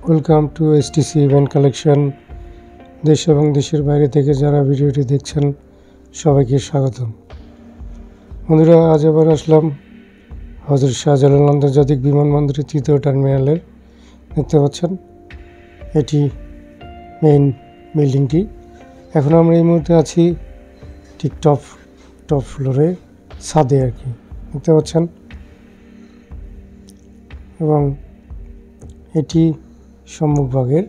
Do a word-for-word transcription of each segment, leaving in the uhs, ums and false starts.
Welcome to STC event collection. দেশ এবং দেশের বাইরে থেকে যারা ভিডিওটি দেখছেন সবাইকে স্বাগতম। বন্ধুরা, আজ আবার আসলাম হযরত শাহজালাল আন্তর্জাতিক বিমানবন্দরের তৃতীয় টার্মিনালের। দেখতে পাচ্ছেন এটি মেইন বিল্ডিংটি। এখন আমরা এই মুহূর্তে আছি ঠিক টপ টপ ফ্লোরে, ছাদে আর কি, দেখতে পাচ্ছেন। এবং এটি সম্মুখভাগের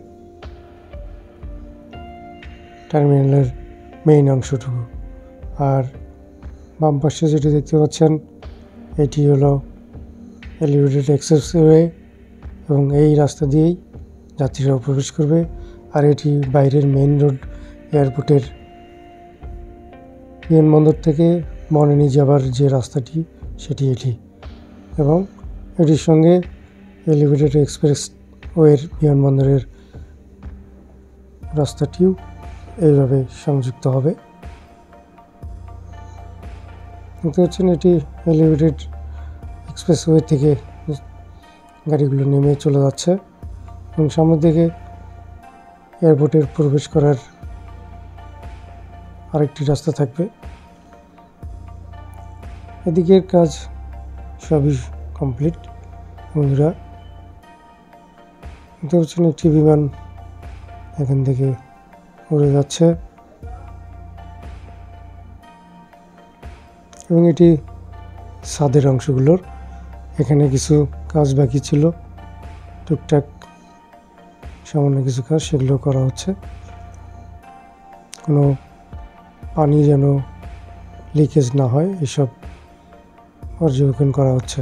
টার্মিনালের মেইন অংশটুকু। আর বাম পাশে যেটি দেখতে পাচ্ছেন এটি হলো এলিভেটেড এক্সেসওয়ে, এবং এই রাস্তা দিয়েই যাত্রীরাও প্রবেশ করবে। আর এটি বাইরের মেইন রোড, এয়ারপোর্টের বিমানবন্দর থেকে বনানী যাবার যে রাস্তাটি সেটি এটি, এবং এটির সঙ্গে এলিভেটেড এক্সপ্রেস ওয়ের বিমানবন্দরের রাস্তাটিও এইভাবে সংযুক্ত হবে। দেখতে পাচ্ছেন এটি এলিভেটেড এক্সপ্রেসওয়ে থেকে গাড়িগুলো নেমে চলে যাচ্ছে, এবং সামনের দিকে এয়ারপোর্টের প্রবেশ করার আরেকটি রাস্তা থাকবে। এদিকের কাজ সবই কমপ্লিট। বন্ধুরা, দেখতে পাচ্ছেন একটি বিমান এখান থেকে উড়ে যাচ্ছে, এবং এটি ছাদের অংশগুলোর। এখানে কিছু কাজ বাকি ছিল, টুকটাক সামান্য কিছু কাজ, সেগুলো করা হচ্ছে। কোনো পানি যেন লিকেজ না হয় এসব পর্যবেক্ষণ করা হচ্ছে।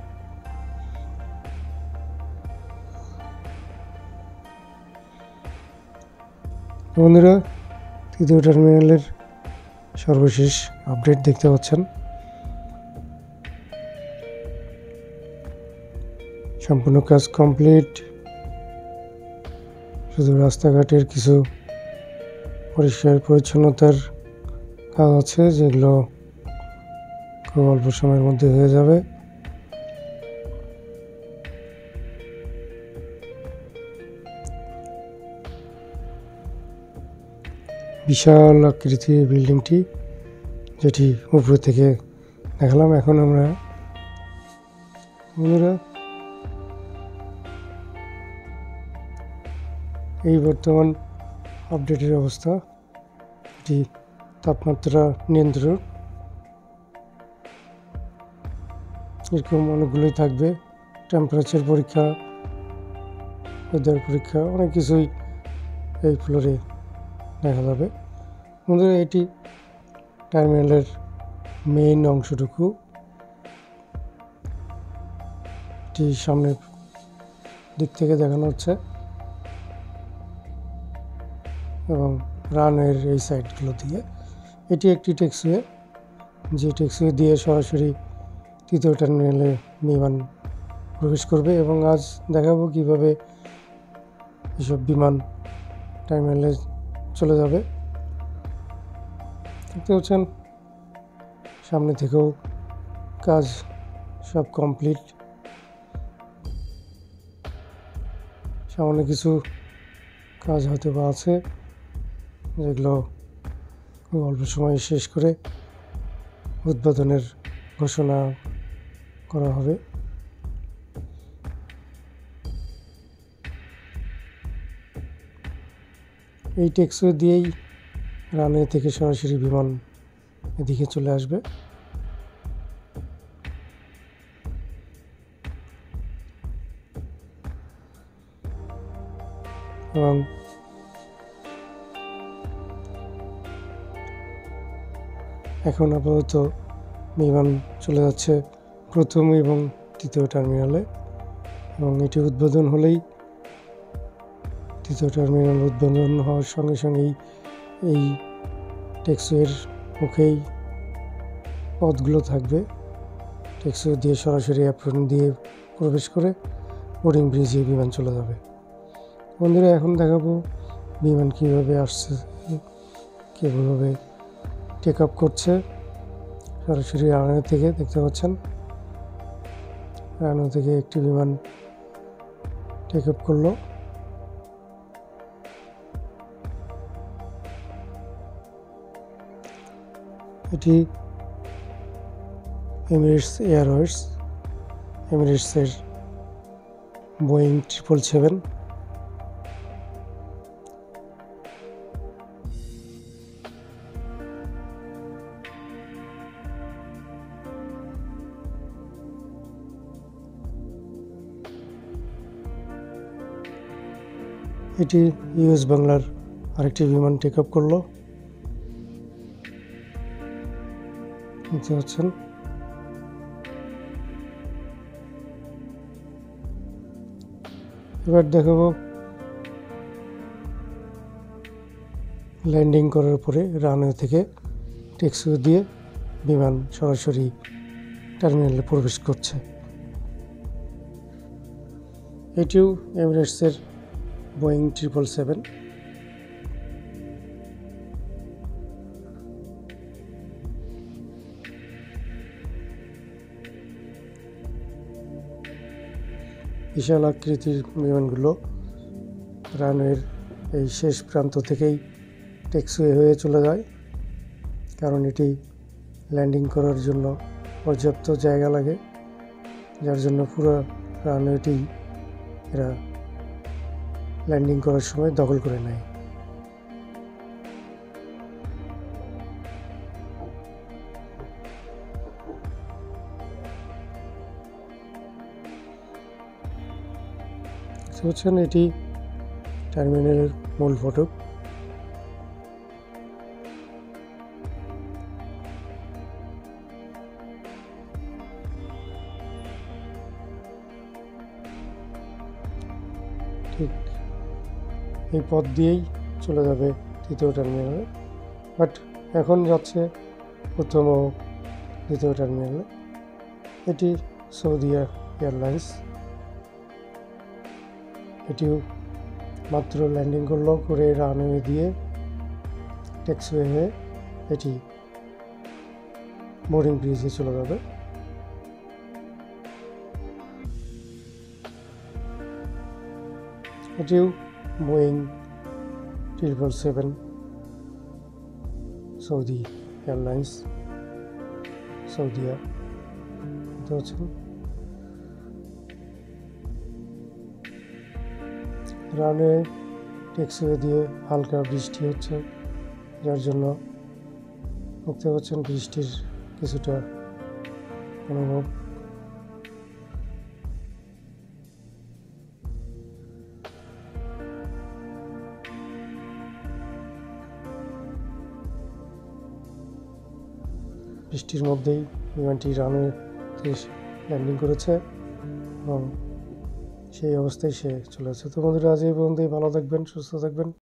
বন্ধুরা, তৃতীয় টার্মিনালের সর্বশেষ আপডেট দেখতে পাচ্ছেন। সম্পূর্ণ কাজ কমপ্লিট, শুধু রাস্তাঘাটের কিছু পরিষ্কার পরিচ্ছন্নতার কাজ আছে, যেগুলো খুব অল্প সময়ের মধ্যে হয়ে যাবে। বিশাল আকৃতির বিল্ডিংটি, যেটি উপর থেকে দেখালাম। এখন আমরা বন্ধুরা এই বর্তমান আপডেটের অবস্থা, এটি তাপমাত্রা নিয়ন্ত্রণ, এরকম অনেকগুলোই থাকবে। টেম্পারেচার পরীক্ষা, ওয়েদার পরীক্ষা, অনেক কিছুই এই ফ্লোরে দেখা যাবে। বন্ধুরা, এটি টার্মিনালের মেইন অংশটুকু। এটি সামনের দিক থেকে দেখানো হচ্ছে, এবং রানওয়ের এই সাইডগুলো দিয়ে এটি একটি ট্যাক্সিওয়ে, যে ট্যাক্সিওয়ে দিয়ে সরাসরি তৃতীয় টার্মিনালে বিমান প্রবেশ করবে। এবং আজ দেখাবো কিভাবে এসব বিমান টার্মিনালে চলে যাবে। দেখতে পাচ্ছেন সামনে থেকেও কাজ সব কমপ্লিট। সামান্য কিছু কাজ হয়তো বা আছে, যেগুলো খুব অল্প সময়ে শেষ করে উদ্বোধনের ঘোষণা করা হবে। এই ট্যাক্সিওয়ে দিয়েই রানওয়ে থেকে সরাসরি বিমান এদিকে চলে আসবে। এবং এখন আপাতত বিমান চলে যাচ্ছে প্রথম এবং তৃতীয় টার্মিনালে, এবং এটি উদ্বোধন হলেই তৃতীয় টার্মিনাল উদ্বোধন হওয়ার সঙ্গে সঙ্গেই এই ট্যাক্সিওয়ের মুখেই পথগুলো থাকবে। ট্যাক্সিওয়ে দিয়ে সরাসরি অ্যাপ্রন দিয়ে প্রবেশ করে বোর্ডিং ব্রিজে বিমান চলে যাবে। বন্ধুরা, এখন দেখাবো বিমান কীভাবে আসছে, কীভাবে টেক আপ করছে। সরাসরি রানওয়ে থেকে দেখতে পাচ্ছেন, রানওয়ে থেকে একটি বিমান টেক আপ করলো, এটি এমিরেটস এয়ারওয়েজ, এমিরেটসের বোয়িং ট্রিপল সেভেন। এটি ইউএস বাংলার আরেকটি বিমান টেক আপ করলো, দেখতে পাচ্ছেন। এবার দেখাবো ল্যান্ডিং করার পরে রানওয়ে থেকে টেক্সিও দিয়ে বিমান সরাসরি টার্মিনালে প্রবেশ করছে। এটিও এমিরেটসের বোয়িং ট্রিপল সেভেন। বিশাল আকৃতির বিমানগুলো রানওয়ের এই শেষ প্রান্ত থেকেই টেক্সওয়ে হয়ে চলে যায়, কারণ এটি ল্যান্ডিং করার জন্য পর্যাপ্ত জায়গা লাগে, যার জন্য পুরো রানওয়েটি এরা ল্যান্ডিং করার সময় দখল করে নেয়। বুঝছেন, এটি টার্মিনালের মূল ফটক। ঠিক এই পথ দিয়েই চলে যাবে তৃতীয় টার্মিনালে, বাট এখন যাচ্ছে প্রথম ও দ্বিতীয় টার্মিনালে। এটি সৌদি এয়ারলাইন্স। এটিও মাত্র ল্যান্ডিং করলো, করে রানওয়ে দিয়ে টেক্সওয়ে হয়ে এটি বোর্ডিং ব্রিজে চলে যাবে। এটিও Boeing triple seven, Saudi airlines, Saudia. দেখতে পাচ্ছেন রানওয়ে টেক্সওয়ে দিয়ে হালকা বৃষ্টি হচ্ছে, যার জন্য দেখতে পাচ্ছেন বৃষ্টির কিছুটা অনুভব। বৃষ্টির মধ্যেই বিমানটি রানওয়েতে ল্যান্ডিং করেছে এবং সেই অবস্থায় সে চলে যাচ্ছে। তো বন্ধুরা, আজ এই পর্যন্তই। ভালো থাকবেন, সুস্থ থাকবেন।